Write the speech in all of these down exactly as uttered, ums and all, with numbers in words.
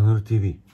ネル ティーブイ。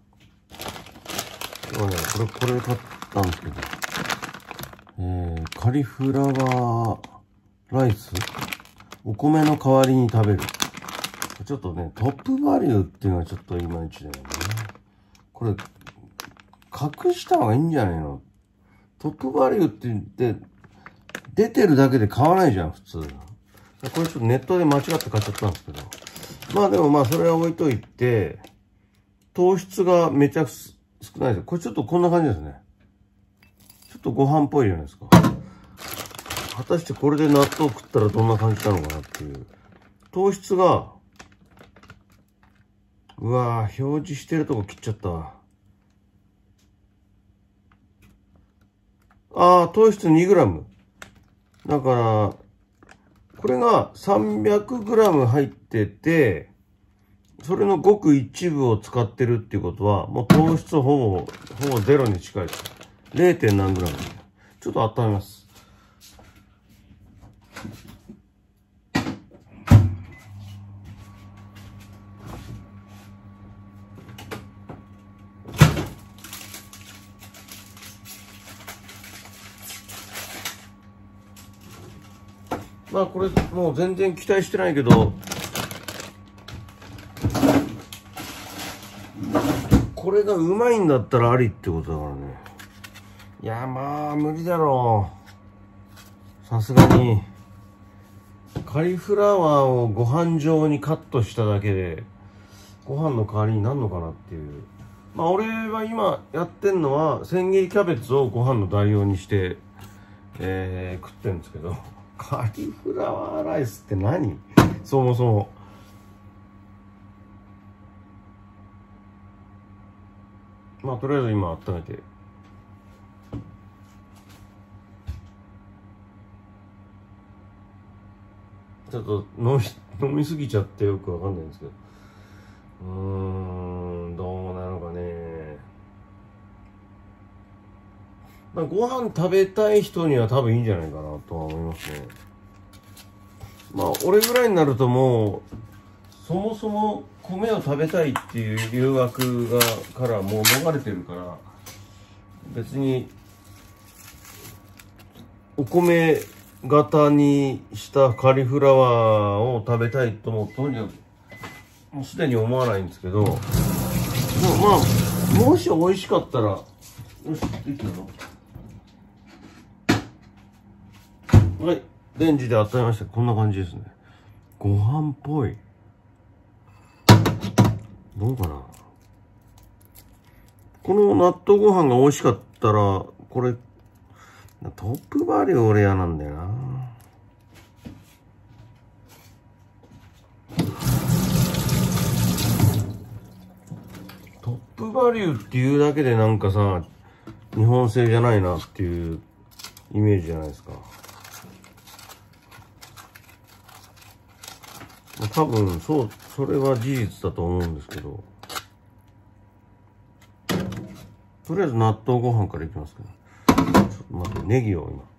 今ね、これ、これ買ったんですけど、えー、カリフラワーライスお米の代わりに食べる。ちょっとね、トップバリューっていうのはちょっといまいちだよね。これ、隠した方がいいんじゃないの？トップバリューって言って、出てるだけで買わないじゃん、普通。これちょっとネットで間違って買っちゃったんですけど。まあでもまあそれは置いといて、糖質がめちゃく少ないです。これちょっとこんな感じですね。ちょっとご飯っぽいじゃないですか。果たしてこれで納豆食ったらどんな感じなのかなっていう。糖質が、うわぁ、表示してるとこ切っちゃった。ああ、糖質 にグラム。だから、これが さんびゃくグラム 入ってて、それのごく一部を使ってるっていうことは、もう糖質ほぼ、ほぼゼロに近いです。れい. 何グラム。ちょっと温めます。まあこれもう全然期待してないけど、これがうまいんだったらありってことだからね。いやまあ無理だろう。さすがにカリフラワーをご飯状にカットしただけでご飯の代わりになるのかなっていう。まあ俺は今やってんのは千切りキャベツをご飯の代用にして、えー、食ってるんですけど、カリフラワーライスって何？そもそも。まあとりあえず今温めて。ちょっと飲み、飲みすぎちゃってよくわかんないんですけど。うーん、どうなのかね。まあ、ご飯食べたい人には多分いいんじゃないかなとは思いますね。まあ、俺ぐらいになるともう、そもそも米を食べたいっていう誘惑が、からもう逃れてるから、別に、お米型にしたカリフラワーを食べたいとも、とにかく、もうすでに思わないんですけど、でもまあ、もし美味しかったら、よし、いくの？はい。レンジで温めました。こんな感じですね。ご飯っぽい。どうかな。この納豆ご飯が美味しかったら、これ、トップバリュー俺嫌なんだよな。トップバリューっていうだけでなんかさ、日本製じゃないなっていうイメージじゃないですか。多分、そう、それは事実だと思うんですけど。とりあえず納豆ご飯からいきますけど。ちょっと待って、ネギを今。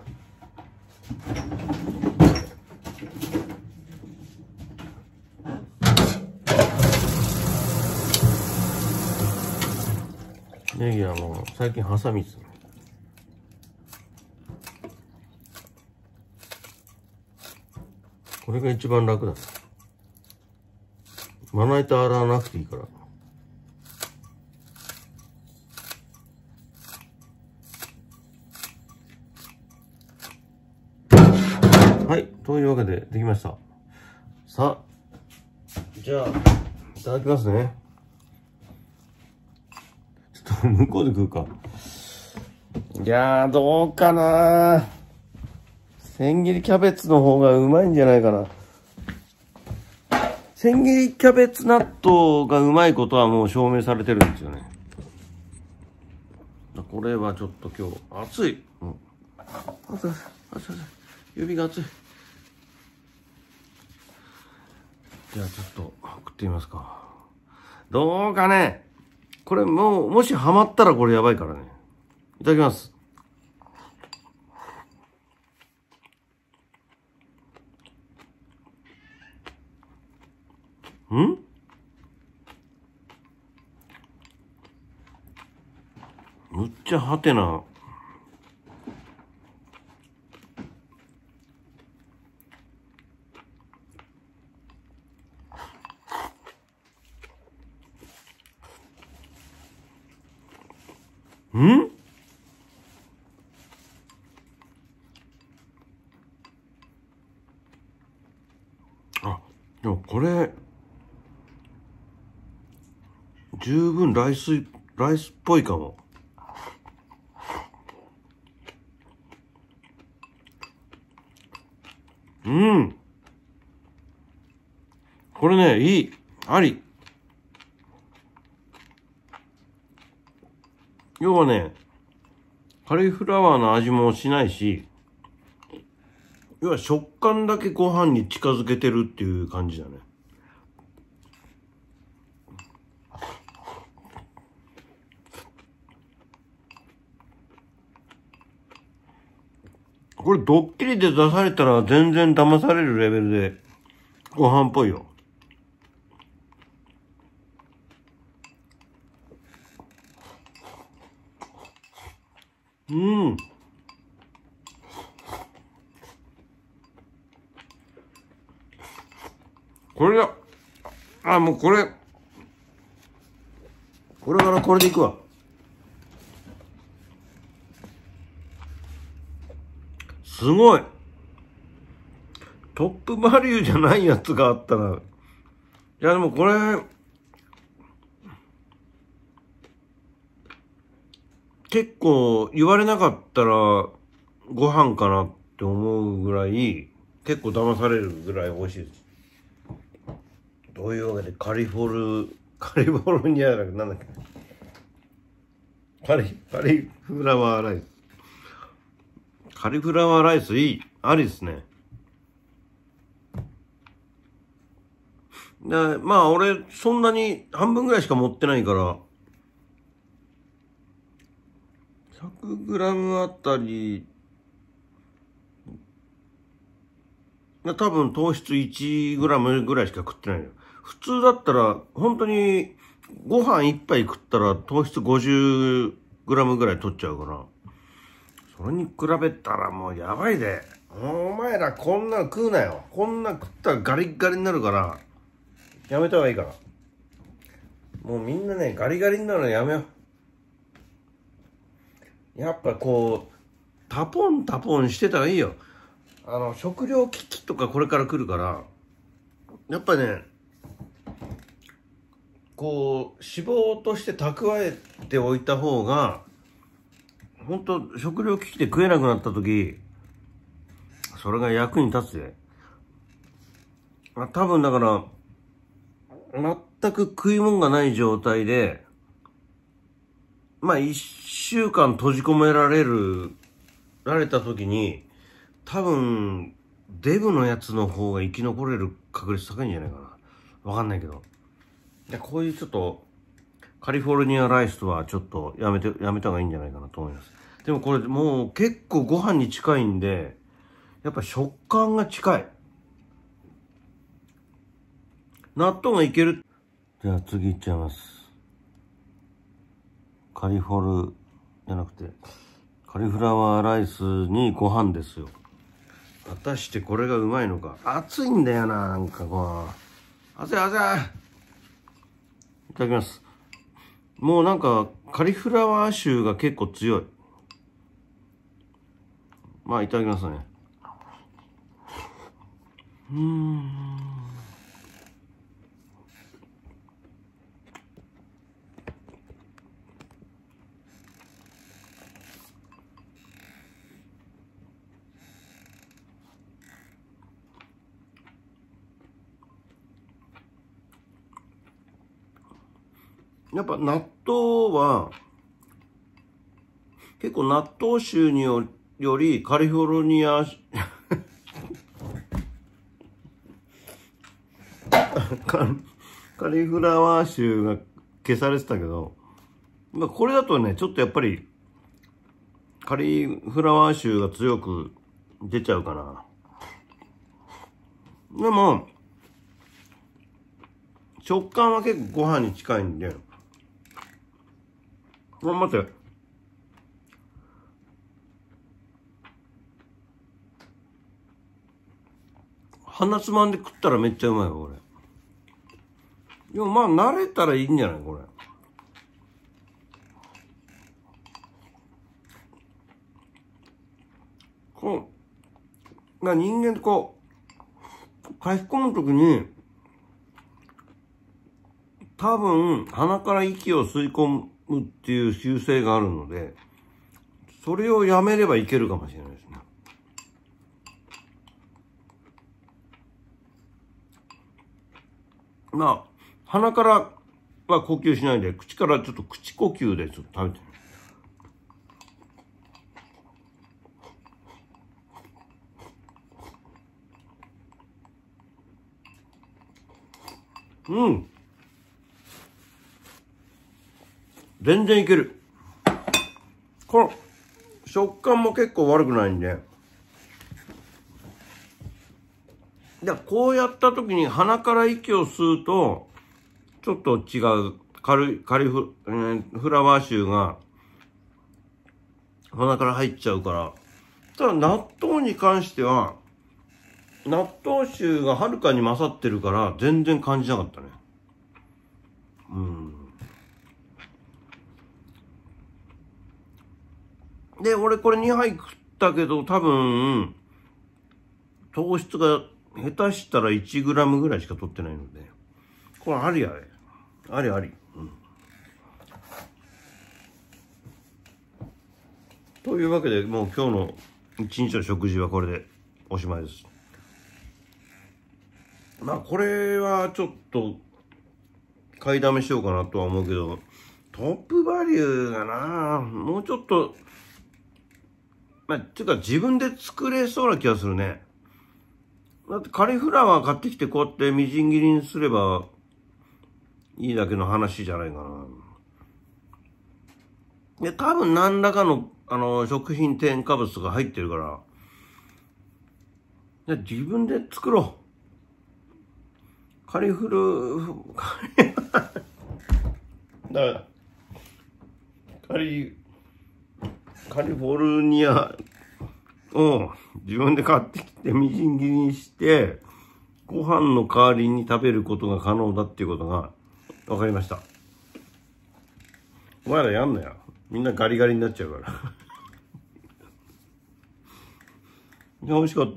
ネギはもう最近ハサミですね。これが一番楽だ。まな板洗わなくていいから。はい。というわけでできました。さあ、じゃあ、いただきますね。ちょっと向こうで食うか。いやー、どうかなー。千切りキャベツの方がうまいんじゃないかな。千切りキャベツ納豆がうまいことはもう証明されてるんですよね。これはちょっと今日、熱い。うん、熱い、熱い、指が熱い。じゃあちょっと食ってみますか。どうかね。これもう、もしハマったらこれやばいからね。いただきます。ん？ むっちゃハテナ。んあ、でもこれ、十分ライス、ライスっぽいかも。うん。これね、いい。あり。要はね、カリフラワーの味もしないし、要は食感だけご飯に近づけてるっていう感じだね。これドッキリで出されたら全然騙されるレベルでご飯っぽいよ。うん。これだ。あ、もうこれ。これからこれでいくわ。すごい。トップバリューじゃないやつがあったら。いやでもこれ、結構言われなかったらご飯かなって思うぐらい、結構騙されるぐらい美味しいです。というわけでカリフォル、カリフォルニアだけなんだっけ。カリ、カリフラワーライス。カリフラワーライスいい。ありですね。で、まあ俺、そんなに半分ぐらいしか持ってないから、ひゃくグラムあたり、多分糖質いちグラムぐらいしか食ってないよ。普通だったら、本当にご飯一杯食ったら糖質ごじゅうグラムぐらい取っちゃうから、それに比べたらもうやばいで。お前らこんなの食うなよ。こんな食ったらガリッガリになるから、やめた方がいいから。もうみんなね、ガリガリになるのやめよう。やっぱこう、タポンタポンしてたらいいよ。あの、食糧危機とかこれから来るから、やっぱね、こう、脂肪として蓄えておいた方が、ほんと食糧危機で食えなくなった時、それが役に立つで。あ、多分だから、全く食い物がない状態で、まあ一週間閉じ込められる、られた時に、多分、デブのやつの方が生き残れる確率高いんじゃないかな。わかんないけど。でこういうちょっと、カリフォルニアライスとはちょっとやめて、やめた方がいいんじゃないかなと思います。でもこれもう結構ご飯に近いんで、やっぱ食感が近い。納豆がいける。じゃあ次いっちゃいます。カリフォルじゃなくて、カリフラワーライスにご飯ですよ。果たしてこれがうまいのか。熱いんだよな、なんかこう。熱い熱い。いただきます。もうなんか、カリフラワー臭が結構強い。まあ、いただきますね。うーん。やっぱ納豆は、結構納豆臭によりカリフォルニアカリフラワー臭が消されてたけど、まあ、これだとね、ちょっとやっぱりカリフラワー臭が強く出ちゃうかな。でも、食感は結構ご飯に近いんで、あ、待って。 鼻つまんで食ったらめっちゃうまいよ、これ。でもまあ、慣れたらいいんじゃないこれ。こう、まあ、人間ってこう、書き込むときに、多分、鼻から息を吸い込むっていう習性があるので、それをやめればいけるかもしれないですね。まあ、鼻からは呼吸しないで、口からちょっと口呼吸でちょっと食べてみる。うん。全然いける。この食感も結構悪くないんで。で、こうやった時に鼻から息を吸うと、ちょっと違う、カリ、カリフ、えー、フラワー臭が鼻から入っちゃうから。ただ納豆に関しては、納豆臭がはるかに勝ってるから全然感じなかったね。うん。で、俺これにはい食ったけど、多分、糖質が下手したらいちグラムぐらいしか取ってないので、これありあれ。ありあり。うん。というわけで、もう今日の一日の食事はこれでおしまいです。まあ、これはちょっと、買いだめしようかなとは思うけど、トップバリューがなもうちょっと、まあ、っていうか自分で作れそうな気がするね。だってカリフラワー買ってきてこうやってみじん切りにすればいいだけの話じゃないかな。で、多分何らかの、あの、食品添加物が入ってるから、で自分で作ろう。カリフル、カリ、だから、カリ、カリフォルニアを自分で買ってきてみじん切りにして、ご飯の代わりに食べることが可能だっていうことが分かりました。お前らやんなよ。みんなガリガリになっちゃうから。いや、美味しかった。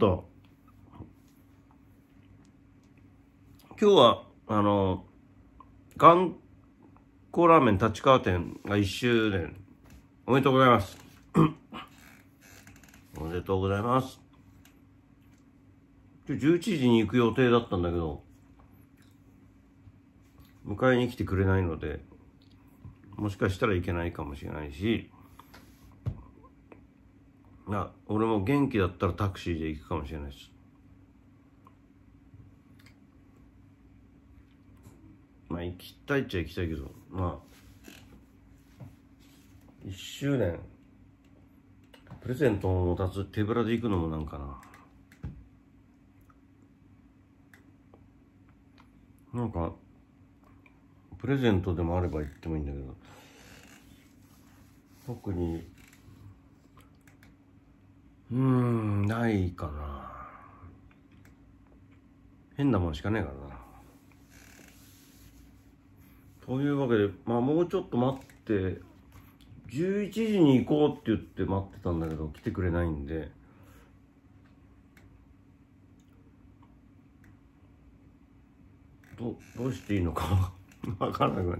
今日は、あの、頑固ラーメン立川店がいっしゅうねん。おめでとうございます。おめでとうございます。じゅういちじに行く予定だったんだけど、迎えに来てくれないので、もしかしたらいけないかもしれないし、あ、俺も元気だったらタクシーで行くかもしれないです。まあ行きたいっちゃ行きたいけど、まあ、いっしゅうねん、プレゼントを持たず手ぶらで行くのもなんかな。なんか、プレゼントでもあれば行ってもいいんだけど、特に、うーん、ないかな。変なもんしかねえからな。というわけで、まあもうちょっと待って、じゅういちじに行こうって言って待ってたんだけど、来てくれないんで、ど, どうしていいのかわからなくなった。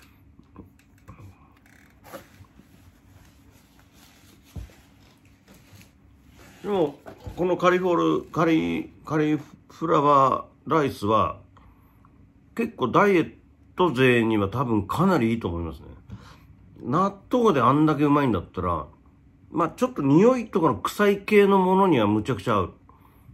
でもこのカリフォルカリカリフラワーライスは結構ダイエット勢には多分かなりいいと思いますね。納豆であんだけうまいんだったら、まあちょっと匂いとかの臭い系のものにはむちゃくちゃ合う。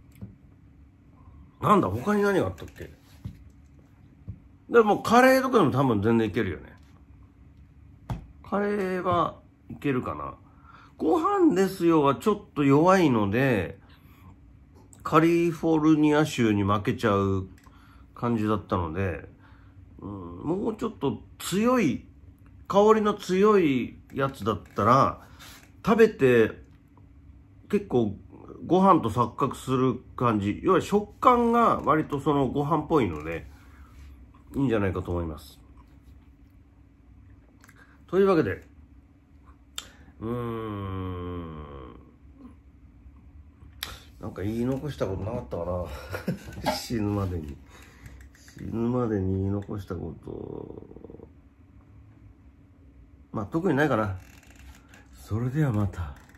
なんだ他に何があったっけ。でもカレーとかでも多分全然いけるよね。カレーはいけるかな。ご飯ですよはちょっと弱いので、カリフォルニア州に負けちゃう感じだったので、うん、もうちょっと強い、香りの強いやつだったら、食べて結構ご飯と錯覚する感じ。要は食感が割とそのご飯っぽいので、いいんじゃないかと思います。というわけで、うーん、なんか言い残したことなかったかな。死ぬまでに。死ぬまでに言い残したこと、まあ特にないかな。それではまた。